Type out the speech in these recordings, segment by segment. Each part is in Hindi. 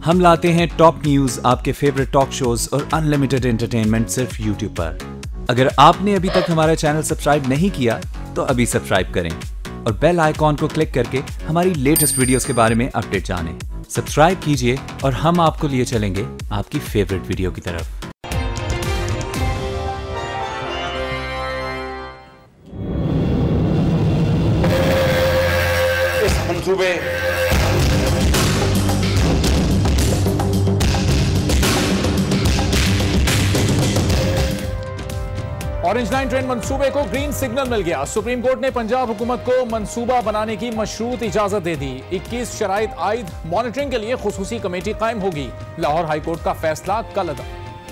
हम लाते हैं टॉप न्यूज, आपके फेवरेट टॉक शोज और अनलिमिटेड एंटरटेनमेंट सिर्फ यूट्यूब पर। अगर आपने अभी तक हमारा चैनल सब्सक्राइब नहीं किया तो अभी सब्सक्राइब करें और बेल आइकॉन को क्लिक करके हमारी लेटेस्ट वीडियोस के बारे में अपडेट जानें। सब्सक्राइब कीजिए और हम आपको लिए चलेंगे आपकी फेवरेट वीडियो की तरफ। इस मंसूबे ऑरेंज लाइन ट्रेन मंसूबे को ग्रीन सिग्नल मिल गया। सुप्रीम कोर्ट ने पंजाब हुकूमत को मंसूबा बनाने की मशरूत इजाजत दे दी। 21 शराइत आयद मॉनिटरिंग के लिए खुसूसी कमेटी कायम होगी। लाहौर हाई कोर्ट का फैसला कल अदा।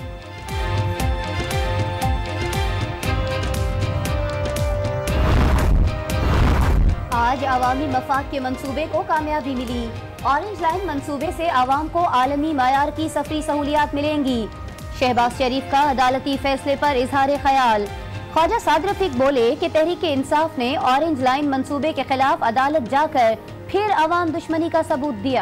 आज अवामी मफाद के मंसूबे को कामयाबी मिली। ऑरेंज लाइन मंसूबे से आवाम को आलमी मयार की सफरी सहूलियात मिलेंगी। शहबाज शरीफ का अदालती फैसले पर इजहार ख्याल। ख्वाजा साद रफीक बोले कि तहरीक इंसाफ ने ऑरेंज लाइन मंसूबे के खिलाफ अदालत जाकर फिर अवाम दुश्मनी का सबूत दिया।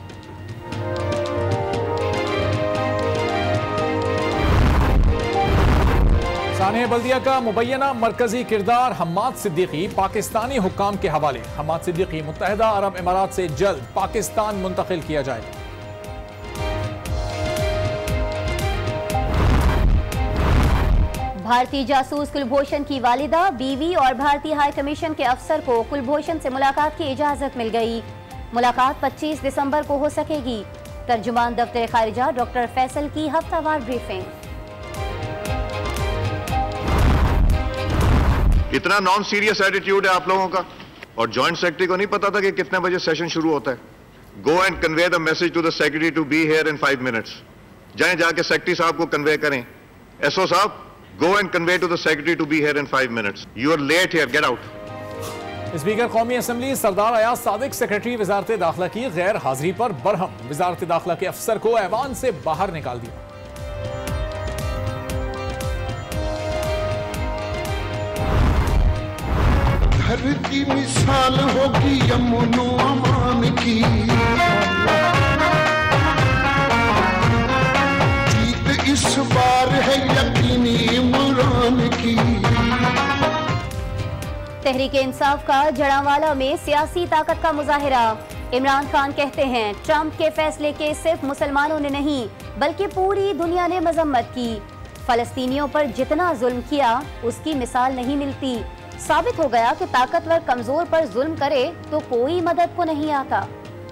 सानिया बल्दिया का मुबैना मरकजी किरदार हम्माद सिद्दीकी पाकिस्तानी हुक्काम के हवाले। हम्माद सिद्दीकी मुत्तहिदा अरब इमारात से जल्द पाकिस्तान मुंतकिल किया जाएगा। भारतीय जासूस कुलभूषण की वालिदा, बीवी और भारतीय हाई कमीशन के अफसर को कुलभूषण से मुलाकात की इजाजत मिल गई। मुलाकात 25 दिसंबर को हो सकेगी। तर्जुमान दफ्तर खारिजा डॉक्टर फैसल की हफ्तावार ब्रीफिंग। इतना नॉन सीरियस एटीट्यूड है आप लोगों का, और जॉइंट सेक्रेटरी को नहीं पता था कि कितने बजे सेशन शुरू होता है। Go and convey the message to the secretary to be here in 5 minutes. जाएं, जाके सेक्रेटरी साहब को कन्वे करें, एसओ साहब go and convey to the secretary to be here in 5 minutes. You are late here, get out. Speaker कौमी असम्बली सरदार अयाज सादिक सेक्रेटरी वजारत दाखिला की गैर हाजिरी पर बरहम। वजारत दाखिला के अफसर को ऐवान से बाहर निकाल दिया। धरती मिसाल होगी यमुनो अमान की, इस बार है यकीनी इमरान की। तहरीक इंसाफ का जड़ांवाला में सियासी ताकत का मुजाहिरा। इमरान खान कहते हैं ट्रंप के फैसले के सिर्फ मुसलमानों ने नहीं बल्कि पूरी दुनिया ने मजम्मत की। फलस्तीनियों पर जितना जुल्म किया उसकी मिसाल नहीं मिलती। साबित हो गया कि ताकतवर कमजोर पर जुल्म करे तो कोई मदद को नहीं आता।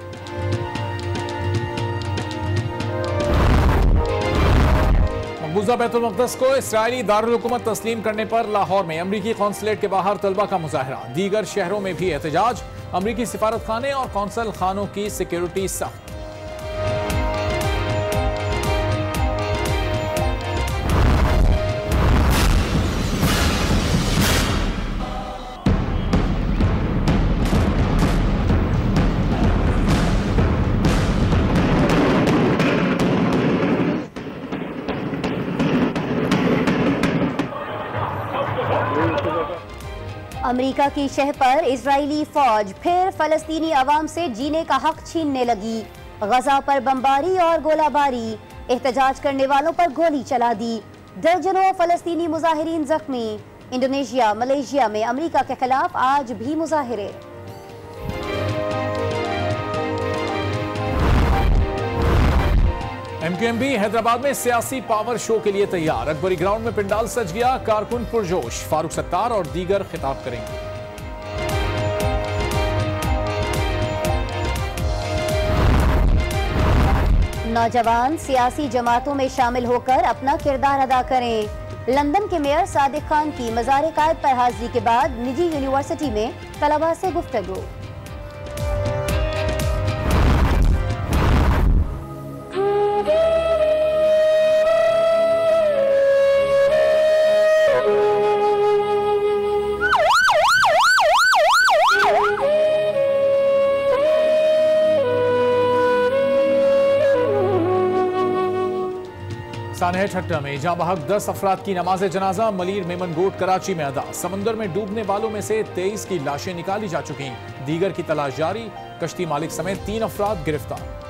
मकबूजा बैतुल मक़दस को इस्राइली दारुल हुकूमत तस्लीम करने पर लाहौर में अमरीकी कौंसलेट के बाहर तलबा का मुजाहरा। दीगर शहरों में भी एहतजाज। अमरीकी सिफारत खाने और कौंसल खानों की सिक्योरिटी सख्त। अमेरिका की शह पर इजरायली फौज फिर फलस्तीनी अवाम से जीने का हक छीनने लगी। गजा पर बमबारी और गोलाबारी। एहतजाज करने वालों पर गोली चला दी। दर्जनों फलस्तीनी मुजाहिरीन जख्मी। इंडोनेशिया, मलेशिया में अमेरिका के खिलाफ आज भी मुजाहिरे। MQMB हैदराबाद में सियासी पावर शो के लिए तैयार। अकबरी ग्राउंड में पंडाल सज गया। कारकुन पुरजोश। फारूक सत्तार और दीगर खिताब करेंगे। नौजवान सियासी जमातों में शामिल होकर अपना किरदार अदा करें। लंदन के मेयर सादिक खान की मज़ार कायद पर हाजिरी के बाद निजी यूनिवर्सिटी में तलबा से गुफ्तगू। सानह ठट्टा में जहां बहक 10 अफराद की नमाज जनाजा मलीर मेमन गोट कराची में अदा। समंदर में डूबने वालों में से 23 की लाशें निकाली जा चुकी। दीगर की तलाश जारी। कश्ती मालिक समेत 3 अफराद गिरफ्तार।